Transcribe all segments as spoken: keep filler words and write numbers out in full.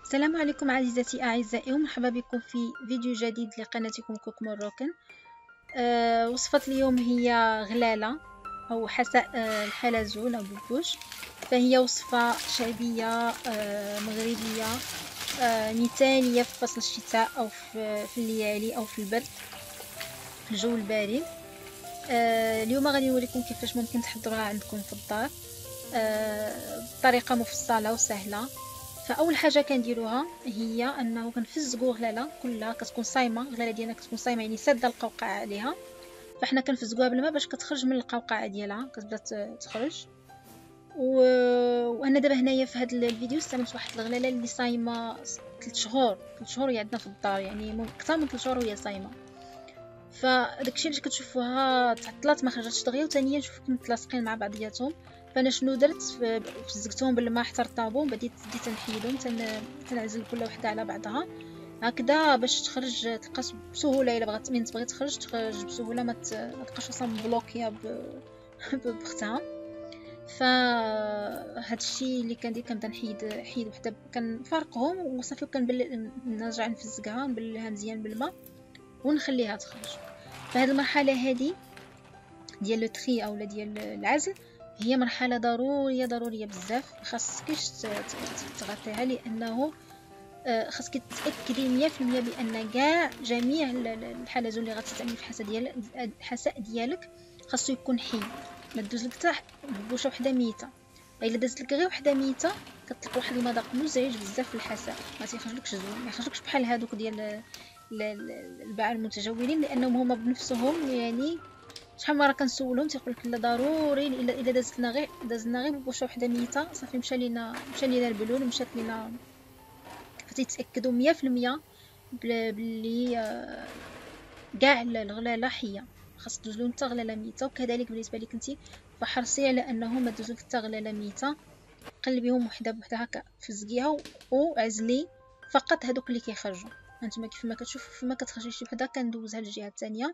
السلام عليكم عزيزتي أعزائي، ومرحبا بكم في فيديو جديد لقناتكم كوك موروكن. أه وصفة اليوم هي غلالة أو حساء أه الحلزون أو بوبوش. فهي وصفة شعبية أه مغربية أه مثالية في فصل الشتاء أو في, في الليالي أو في البرد، في الجو البارد. أه اليوم غادي نوريكم كيفاش ممكن تحضروها عندكم في الدار أه بطريقة مفصلة وسهلة. فاول حاجه كنديروها هي انه كنفزقوا غلاله كلها كتكون صايمه، غلاله ديالنا كتكون صايمه يعني ساده القوقعه عليها. فاحنا كنفزقوها بالماء باش كتخرج من القوقعه ديالها، كتبدا تخرج. و... وانا دابا هنايا في هذا الفيديو استعملت واحد الغلاله اللي صايمه ثلاث شهور ثلاث شهور هي عندنا في الدار، يعني اكثر من ثلاث شهور وهي صايمه. فداكشي اللي كتشوفوها تعطلات ما خرجتش دغيا، وثانيا نشوفكم متلاصقين مع بعضياتهم. فانا شنو درت، فزقتهم بالماء حتى رطابوا، بديت بديت نحيدهم، تنعزل كل وحده على بعضها هكذا باش تخرج تلقى بسهوله. الا بغات من تبغي تخرج تخرج بسهوله، ما تبقاش اصلا مبلوكيه بختها. فهاد الشيء اللي كندير، كنبدا نحيد حيد وحده، كنفرقهم وصافي، وكنرجع نفزقها نبللها مزيان بالماء ونخليها تخرج. فهاد المرحله هذه ديال لو تري اولا ديال العزل هي مرحله ضروريه ضروريه بزاف، خاصكيش تغطيها، لانه خاصك تتاكدي مية في المية بان كاع جميع الحلزون اللي غتستعملي في الحساء ديال الحساء ديالك خاصو يكون حي. ما تدوز لك حتى بوشه وحده ميته، الا دازت لك غير وحده ميته كتلقى واحد المذاق مزعج بزاف في الحساء، ما تيخرجلكش زوين، ما يخرجلكش بحال هادوك ديال الباعة المتجولين، لانهم هما بنفسهم يعني شحال مره كنسولهم تيقول لك لا ضروري الا الا دازت لنا غير دازنا غير بوشه وحده ميته صافي مشى لينا مشى لينا البلول ومشات لينا. فتيتاكدوا مية في المية بلي كاع الغلاله حيه، خاص تدوز لهم حتى غلاله ميته. وكذلك بالنسبه لك انت، فحرصي على انه ما تدوز لك حتى غلاله ميته، قلبيهم وحده بوحده هكا، فزقيها وعزلي فقط هذوك اللي كيخرجوا. هانتوما كيف ما كتشوفوا فما كتخرج شي وحده كندوزها للجهه الثانيه.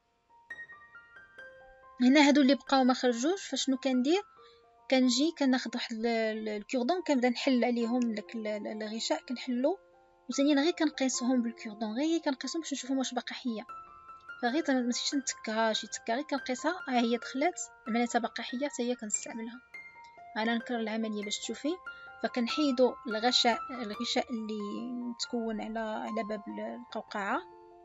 هنا هادو اللي بقاو ما خرجوش، فشنو كندير، كنجي كناخذ واحد الكوردون كنبدا نحل عليهم داك الغشاء، كنحلو وثانيا غير كنقيسهم بالكوردون، غير كنقيسهم باش نشوفهم واش باقا حيه. فغير ماشي نتكها شي تكه، غير كنقيسها ها هي دخلات معناتها باقا حيه حتى هي كنستعملها. انا نكرر العمليه باش تشوفي. فكنحيدوا الغشاء الغشاء اللي متكون على على باب القوقعه،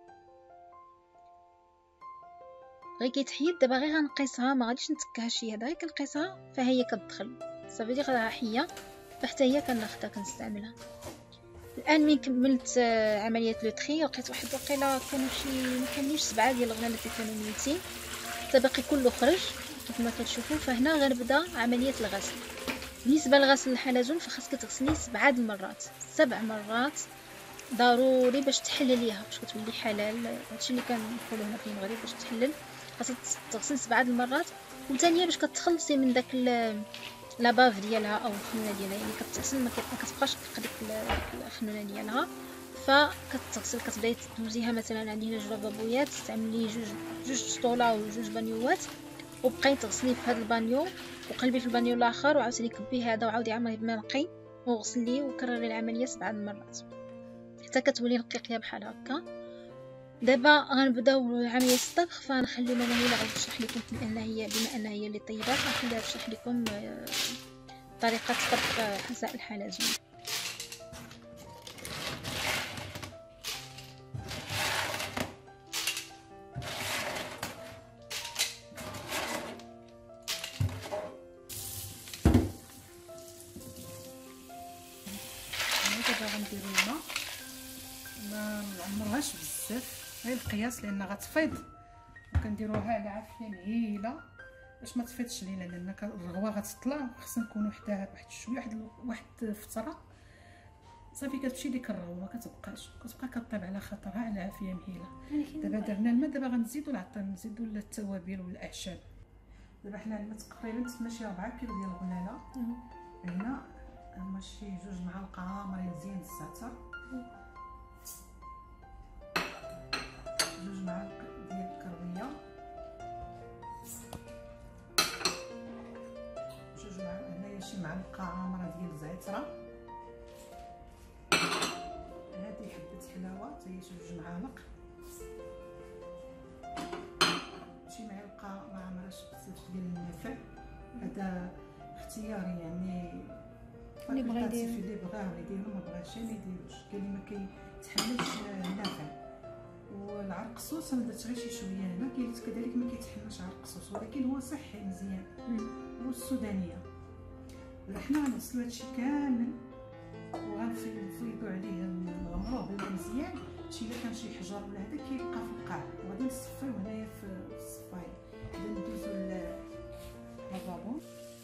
غير كيتحيد. دابا غير غنقيسها، ما غاديش نتكها شي، هذا غير كنقيسها فهي كتدخل صافي ديك راها حيه، فحتى هي كناخذها كنستعملها. الان من كملت عمليه لو تري، لقيت واحد وقيله كانوا شي مكملوش سبعه ديال الغلالات اللي كانوا ميتين، حتى باقي كله خرج كيف ما كتشوفوا. فهنا غنبدا عمليه الغسل. بالنسبه لغسل الحلزون فخاصك تغسليه سبعه المرات، سبع مرات ضروري باش تحلليها، باش كتولي حلال. هادشي اللي كنقولوا هنا في المغرب، باش تحلل خاصك تغسل سبعه المرات. وثانيا باش كتخلصي من داك لاباف ديالها او الخنونه ديالها، يعني كتغسل ما كتبقاش تلقى ديك الخنونه ديالها. فكتغسل كتبداي تدوزيها مثلا، عندي هنا جوج لافابويات، تعملي جوج جوج سطوله وجوج بانيوات، وبقاي تغسلي في هذا البانيو وقلبي في البانيو الاخر، وعاوتاني كبي هذا وعاودي عمري بماء نقي وغسليه وكرري العمليه سبعه المرات حتى كتولي نقيقيه بحال هكا. دابا غنبداو عمليه الطبخ، فنخلي ماما هي اللي غتشرح لكم، بان هي بما انها هي اللي طيبات غنخليها تشرح لكم طريقه طبخ حساء الحلزون. دابا غنديرو الماء، ما نعمروهاش بزاف، غير القياس لان غتفيض، وكنديروها على عافيه مهيله باش ما تفيضش لينا، لان الرغوه غتطلع وخصنا نكونوا حداها بواحد شويه، واحد واحد فتره صافي كتمشي ديك الرغوه ما كتبقاش، كتبقى كطيب على خاطرها على عافيه مهيله. دابا درنا الماء، دابا غنزيدوا العطر، نزيدوا التوابل والاعشاب. دابا حنا الماء تقريبا تمشي ربعة كيلو ديال الغلاله، هنا هما شي جوج معالق مرين زين الزعتر، جوج معالق ديال الكربيه، جوج معالق هنايا شي معلقه عامره ديال الزعتره، حتى جوج معالق، شي معلقه ما عمرهاش بزاف ديال النفع. هذا اختياري يعني اللي بغا يدير اللي بغاه يديرو ما بغاش ما يديروش. كاين اللي ما كيتحملش النافع. والعرقسوس انا درت غير شي شويه هنا، كاين كذلك ما كيتحملش عرقسوس ولكن هو صحي مزيان. والسودانيه حنا غنغسلو هادشي كامل وغنفيضو عليه نغمروه بالماء مزيان. شي الا كان شي حجر ولا هذا كيبقى في القاع وغادي نصفيو هنايا في الصفايه. اذا ندوزو للافابو.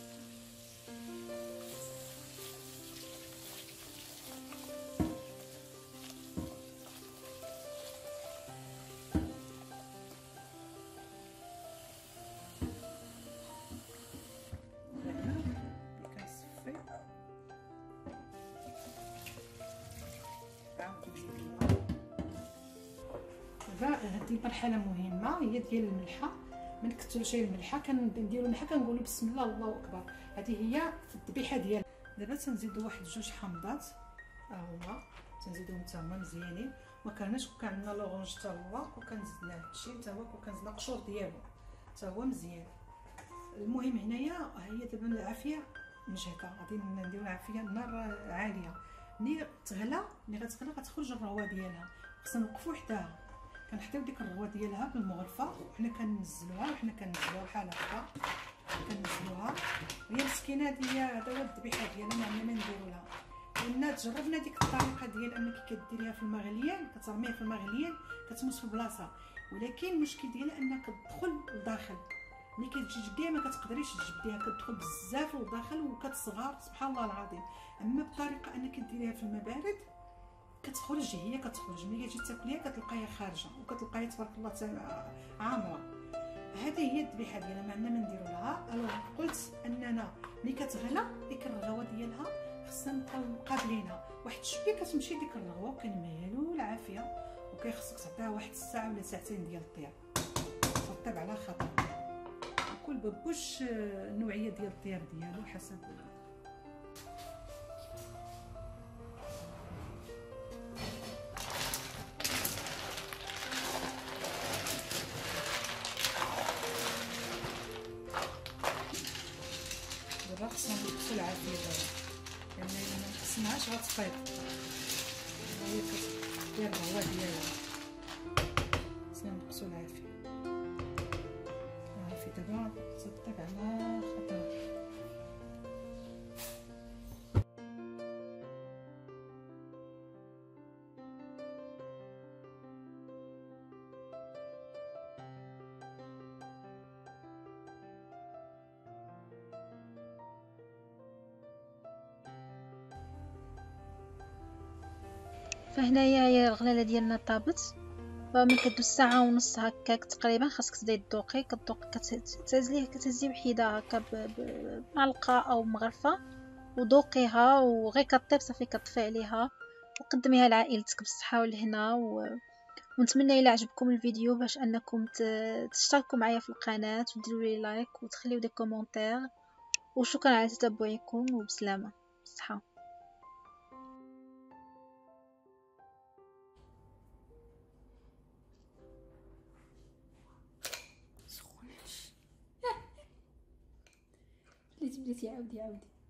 هذه مرحله مهمه هي ديال الملحه. ما نكثروش الملحه، كنديروا الملحه كنقولوا بسم الله الله اكبر. هذه هي في الذبيحه ديال. دابا تنزيدوا واحد جوج حامضات، ها هما تنزيدوهم حتى هما مزيانين. ما كرهناش كون عندنا لورونج حتى هو، كون كنزدنا هادشي حتى هو، كون كنزدنا القشور ديالو حتى هو مزيان. المهم هنايا هي دابا العافيه مجهده، غادي نديروا العافيه النار عاليه. ملي تغلى ملي غتغلى غتخرج الروا ديالها، خصنا نوقفوا حداها كنحطيو ديك الروا ديالها بالمغرفه وحنا كننزلوها وحنا كننزلوها بحال هكا كننزلوها. هي مسكينه هذه هذا هو الذبيحه ديالنا ما عندنا ما نديرو لها. لان تجربنا ديك الطريقه ديال انك كديريها في المغليان، كترميها في المغليان كتموت في بلاصه، ولكن المشكل ديالها انها كتدخل لداخل. ملي كتجي تجبديها ما كتقدريش تجبديها، كتدخل بزاف لداخل وكتصغر سبحان الله العظيم. اما بطريقه انك ديريها في الماء بارد كتخرج، هي كتخرج ملي كتجي تاكليها كتلقايها خارجه وكتلقايها تبارك الله عامره. هذه هي الذبيحه ديالنا ما عندنا ما نديرو لها. الوغ قلت اننا ملي كتغلى ديك الرغوه ديالها خصنا نبقاو قابلينها واحد شويه، كتمشي ديك الرغوه وكنمهلو العافيه، وكيخصك تعطيها واحد الساعه ولا ساعتين ديال الطياب. تطيب على خطر. كل بابوش النوعيه ديال الطياب ديالو حسب. دابا خصنا نقصو العافيه دابا، لان الا ما نقصناهاش غتفيض. هي كدير الرغوه ديالها، خصنا نقصو العافيه. العافيه دابا تطيب على خطر. فهنايا هي الغلاله ديالنا طابت. فمن كدوز ساعه ونص هكاك تقريبا خاصك تبداي تذوقي. كتذوق كتهزليه كتهزي بحيده هكا بمعلقه او مغرفه وذوقيها، وغير كطيب صافي كطفي عليها وقدميها لعائلتك بالصحه والهنا. و... ونتمنى الى عجبكم الفيديو باش انكم تشتركوا معايا في القناه وديروا لي لايك وتخليو دي كومونتير. وشكرا على تتبعكم وبسلامه بالصحه. بلاتي بلاتي عاودي عاودي